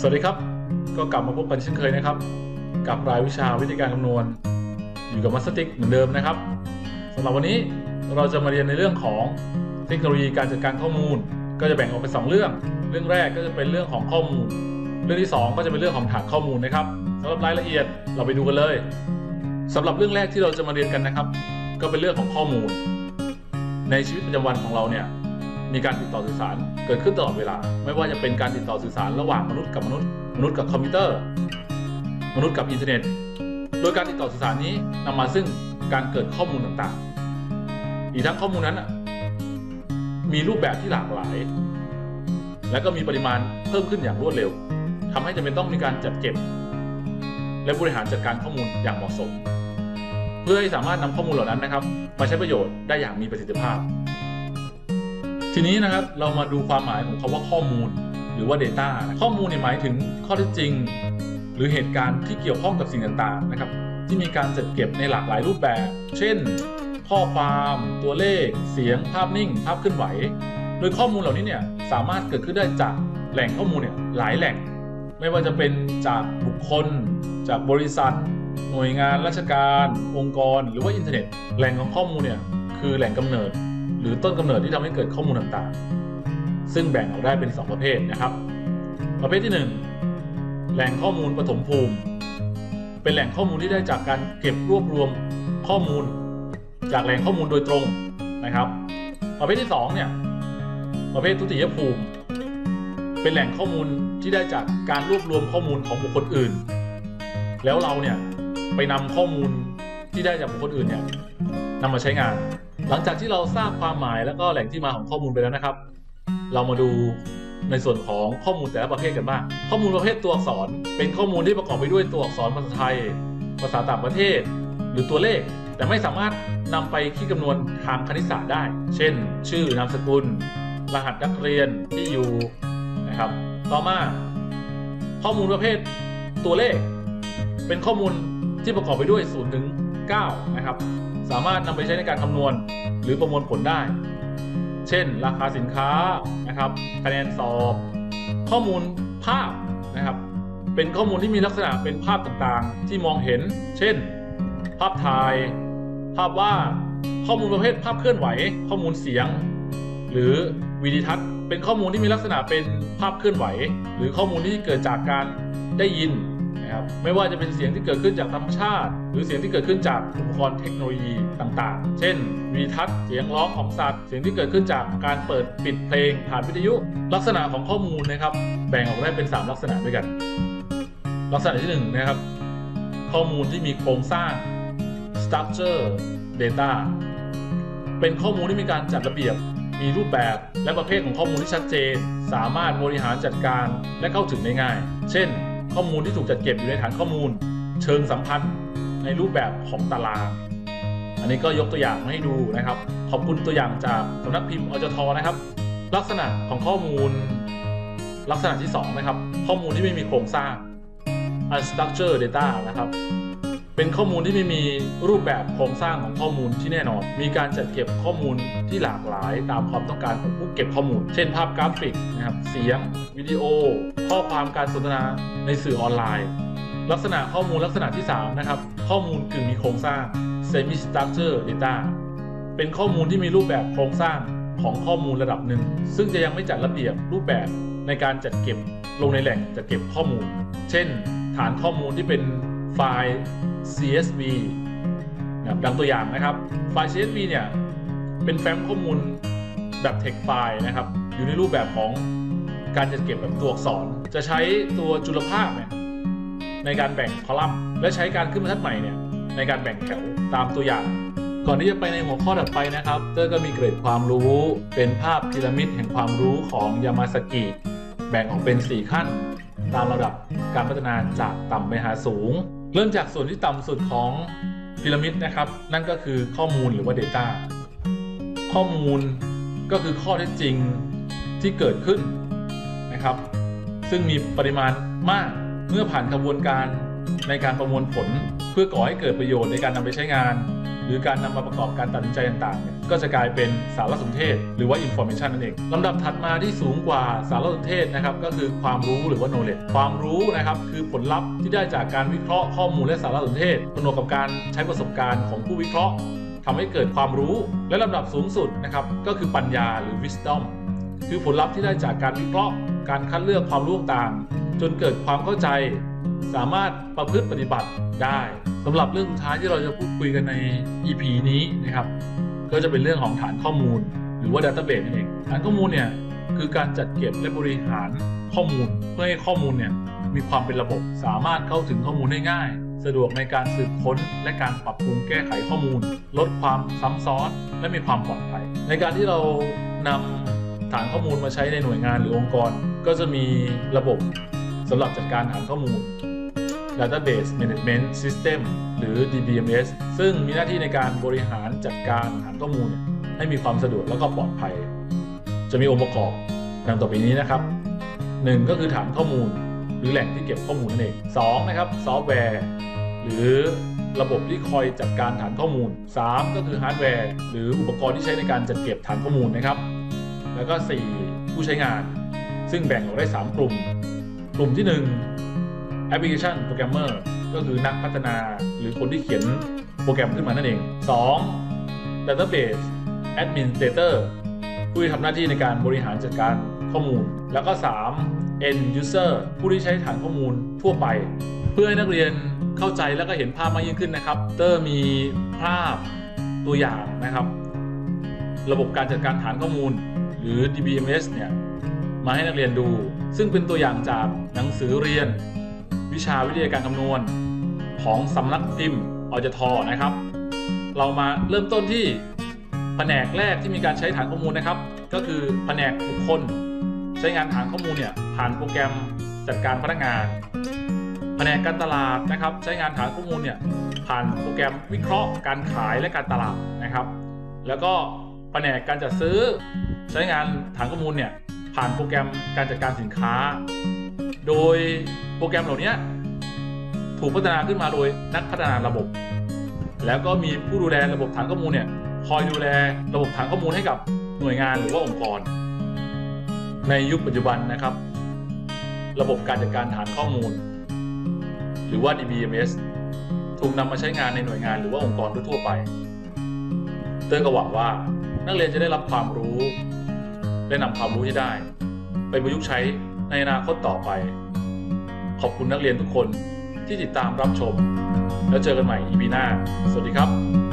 สวัสดีครับก็กลับมาพบกันเช่นเคยนะครับกับรายวิชาวิธีการคำนวณอยู่กับมาสเตอร์ติ๊กเหมือนเดิมนะครับสำหรับวันนี้เราจะมาเรียนในเรื่องของเทคโนโลยีการจัดการข้อมูลก็จะแบ่งออกเป็น2เรื่องแรกก็จะเป็นเรื่องของข้อมูลเรื่องที่2ก็จะเป็นเรื่องของฐานข้อมูลนะครับสำหรับรายละเอียดเราไปดูกันเลยสำหรับเรื่องแรกที่เราจะมาเรียนกันนะครับก็เป็นเรื่องของข้อมูลในชีวิตประจำวันของเราเนี่ยมีการติดต่อสื่อสารเกิดขึ้นตลอดเวลาไม่ว่าจะเป็นการติดต่อสื่อสารระหว่างมนุษย์กับมนุษย์กับคอมพิวเตอร์มนุษย์กับอินเทอร์เน็ตโดยการติดต่อสื่อสารนี้นำมาซึ่งการเกิดข้อมูลต่างๆอีกทั้งข้อมูลนั้นมีรูปแบบที่หลากหลายและก็มีปริมาณเพิ่มขึ้นอย่างรวดเร็วทำให้จำเป็นต้องมีการจัดเก็บและบริหารจัดการข้อมูลอย่างเหมาะสมเพื่อให้สามารถนำข้อมูลเหล่านั้นนะครับมาใช้ประโยชน์ได้อย่างมีประสิทธิภาพทีนี้นะครับเรามาดูความหมายของคำว่าข้อมูลหรือว่า Data ข้อมูลหมายถึงข้อเท็จจริงหรือเหตุการณ์ที่เกี่ยวข้องกับสิ่งต่างๆนะครับที่มีการจัดเก็บในหลากหลายรูปแบบเช่นข้อความตัวเลขเสียงภาพนิ่งภาพเคลื่อนไหวโดยข้อมูลเหล่านี้เนี่ยสามารถเกิดขึ้นได้จากแหล่งข้อมูลเนี่ยหลายแหล่งไม่ว่าจะเป็นจากบุคคลจากบริษัทหน่วยงานราชการองค์กรหรือว่าอินเทอร์เน็ตแหล่งของข้อมูลเนี่ยคือแหล่งกำเนิดหรือต้นกำเนิดที่ทำให้เกิดข้อมูลต่างๆซึ่งแบ่งออกได้เป็น2ประเภทนะครับประเภทที่1แหล่งข้อมูลปฐมภูมิเป็นแหล่งข้อมูลที่ได้จากการเก็บรวบรวมข้อมูลจากแหล่งข้อมูลโดยตรงนะครับประเภทที่2เนี่ยประเภททุติยภูมิเป็นแหล่งข้อมูลที่ได้จากการรวบรวมข้อมูลของบุคคลอื่นแล้วเราเนี่ยไปนำข้อมูลที่ได้จากบุคคลอื่นเนี่ยนำมาใช้งานหลังจากที่เราทราบความหมายและก็แหล่งที่มาของข้อมูลไปแล้วนะครับเรามาดูในส่วนของข้อมูลแต่ละประเภทกันบ้างข้อมูลประเภทตัวอักษรเป็นข้อมูลที่ประกอบไปด้วยตัวอักษรภาษาไทยภาษาต่างประเทศหรือตัวเลขแต่ไม่สามารถนำไปคิดคำนวณทางคณิตศาสตร์ได้เช่นชื่อนามสกุลรหัสนักเรียนที่อยู่นะครับต่อมาข้อมูลประเภทตัวเลขเป็นข้อมูลที่ประกอบไปด้วย0 ถึง 9นะครับสามารถนำไปใช้ในการคำนวณหรือประมวลผลได้เช่นราคาสินค้านะครับคะแนนสอบข้อมูลภาพนะครับเป็นข้อมูลที่มีลักษณะเป็นภาพต่างๆที่มองเห็นเช่นภาพถ่ายภาพวาดข้อมูลประเภทภาพเคลื่อนไหวข้อมูลเสียงหรือวิดีทัศน์เป็นข้อมูลที่มีลักษณะเป็นภาพเคลื่อนไหวหรือข้อมูลที่เกิดจากการได้ยินนะครับไม่ว่าจะเป็นเสียงที่เกิดขึ้นจากธรรมชาติหรือเสียงที่เกิดขึ้นจากอุปกรณ์เทคโนโลยีต่างๆเช่นวิดีทัศน์เสียงร้องของสัตว์เสียงที่เกิดขึ้นจากการเปิดปิดเพลงผ่านวิทยุลักษณะของข้อมูลนะครับแบ่งออกได้เป็น3ลักษณะด้วยกันลักษณะที่1นะครับข้อมูลที่มีโครงสร้าง structure data เป็นข้อมูลที่มีการจัดระเบียบมีรูปแบบและประเภทของข้อมูลที่ชัดเจนสามารถบริหารจัดการและเข้าถึงได้ง่ายเช่นข้อมูลที่ถูกจัดเก็บอยู่ในฐานข้อมูลเชิงสัมพันธ์ในรูปแบบของตารางอันนี้ก็ยกตัวอย่างมาให้ดูนะครับขอบคุณตัวอย่างจากสำนักพิมพ์อจท.นะครับลักษณะของข้อมูลลักษณะที่2นะครับข้อมูลที่ไม่มีโครงสร้าง unstructured data นะครับเป็นข้อมูลที่ไม่มีรูปแบบโครงสร้างของข้อมูลที่แน่นอนมีการจัดเก็บข้อมูลที่หลากหลายตามความต้องการของผู้เก็บข้อมูลเช่นภาพกราฟิกนะครับเสียงวิดีโอข้อความการสนทนาในสื่อออนไลน์ลักษณะข้อมูลลักษณะที่3นะครับข้อมูลกึ่งมีโครงสร้าง semi structured data เป็นข้อมูลที่มีรูปแบบโครงสร้างของข้อมูลระดับหนึ่งซึ่งจะยังไม่จัดระเบียบรูปแบบในการจัดเก็บลงในแหล่งจัดเก็บข้อมูลเช่นฐานข้อมูลที่เป็นไฟล์ CSV ดังตัวอย่างนะครับไฟล์ CSV เนี่ยเป็นแฟ้มข้อมูลแบบ text file นะครับอยู่ในรูปแบบของการจัดเก็บแบบตัวอักษรจะใช้ตัวจุลภาคเนี่ยในการแบ่งคอลัมน์และใช้การขึ้นบรรทัดใหม่เนี่ยในการแบ่งแถวตามตัวอย่างก่อนที่จะไปในหัวข้อถัดไปนะครับเตอร์ก็มีเกร็ดความรู้เป็นภาพพีระมิดแห่งความรู้ของยามาซากิแบ่งออกเป็น4ขั้นตามระดับการพัฒนาจากต่ำไปหาสูงเริ่มจากส่วนที่ต่ำสุดของพีระมิดนะครับนั่นก็คือข้อมูลหรือว่า Data ข้อมูลก็คือข้อเท็จจริงที่เกิดขึ้นนะครับซึ่งมีปริมาณมากเมื่อผ่านกระบวนการในการประมวลผลเพื่อก่อให้เกิดประโยชน์ในการนำไปใช้งานหรือการนำมาประกอบการตัดสินใจต่างๆก็จะกลายเป็นสารสนเทศหรือว่า information นั่นเองลำดับถัดมาที่สูงกว่าสารสนเทศนะครับก็คือความรู้หรือว่า knowledge ความรู้นะครับคือผลลัพธ์ที่ได้จากการวิเคราะห์ข้อมูลและสารสนเทศผนวกกับการใช้ประสบการณ์ของผู้วิเคราะห์ทำให้เกิดความรู้และลำดับสูงสุดนะครับก็คือปัญญาหรือ wisdom คือผลลัพธ์ที่ได้จากการวิเคราะห์การคัดเลือกความรู้ต่างๆจนเกิดความเข้าใจสามารถประพฤติปฏิบัติได้สำหรับเรื่องสุดท้ายที่เราจะพูดคุยกันใน EP นี้นะครับก็จะเป็นเรื่องของฐานข้อมูลหรือว่า database นั่นเองฐานข้อมูลเนี่ยคือการจัดเก็บและบริหารข้อมูลเพื่อให้ข้อมูลเนี่ยมีความเป็นระบบสามารถเข้าถึงข้อมูลได้ง่ายสะดวกในการสืบค้นและการปรับปรุงแก้ไขข้อมูลลดความซ้ำซ้อนและมีความปลอดภัยในการที่เรานำฐานข้อมูลมาใช้ในหน่วยงานหรือองค์กรก็จะมีระบบสำหรับจัดการฐานข้อมูล Database Management System หรือ DBMS ซึ่งมีหน้าที่ในการบริหารจัดการฐานข้อมูลให้มีความสะดวกและก็ปลอดภัยจะมีองค์ประกอบดังต่อไปนี้นะครับ1ก็คือฐานข้อมูลหรือแหล่งที่เก็บข้อมูลนั่นเอง2นะครับซอฟต์แวร์หรือระบบที่คอยจัดการฐานข้อมูล3ก็คือฮาร์ดแวร์หรืออุปกรณ์ที่ใช้ในการจัดเก็บฐานข้อมูลนะครับแล้วก็4ผู้ใช้งานซึ่งแบ่งออกได้3กลุ่มที่1 Application Programmer ก็คือนักพัฒนาหรือคนที่เขียนโปรแกรมขึ้นมานั่นเอง2 Database Administrator ผู้ที่ทำหน้าที่ในการบริหารจัดการข้อมูลแล้วก็3 End User ผู้ที่ใช้ฐานข้อมูลทั่วไปเพื่อให้นักเรียนเข้าใจและก็เห็นภาพมากยิ่งขึ้นนะครับเตอร์มีภาพตัวอย่างนะครับระบบการจัดการฐานข้อมูลหรือ DBMS เนี่ยมาให้นักเรียนดูซึ่งเป็นตัวอย่างจากหนังสือเรียนวิชาวิทยาการคำนวณของสำนักพิมพ์อจท.นะครับเรามาเริ่มต้นที่แผนกแรกที่มีการใช้ฐานข้อมูลนะครับก็คือแผนกบุคคลใช้งานฐานข้อมูลเนี่ยผ่านโปรแกรมจัดการพนักงานแผนกการตลาดนะครับใช้งานฐานข้อมูลเนี่ยผ่านโปรแกรมวิเคราะห์การขายและการตลาดนะครับแล้วก็แผนกการจัดซื้อใช้งานฐานข้อมูลเนี่ยผ่านโปรแกรมการจัดการสินค้าโดยโปรแกรมเหล่านี้ถูกพัฒนาขึ้นมาโดยนักพัฒนาระบบแล้วก็มีผู้ดูแลระบบฐานข้อมูลเนี่ยคอยดูแลระบบฐานข้อมูลให้กับหน่วยงานหรือว่าองค์กรในยุคปัจจุบันนะครับระบบการจัดการฐานข้อมูลหรือว่า DBMS ถูกนำมาใช้งานในหน่วยงานหรือว่าองค์กรทั่วไปเต้ก็หวังว่านักเรียนจะได้รับความรู้และนำความรู้ที่ได้ไปประยุกต์ใช้ในอนาคตต่อไปขอบคุณนักเรียนทุกคนที่ติดตามรับชมแล้วเจอกันใหม่ EP หน้าสวัสดีครับ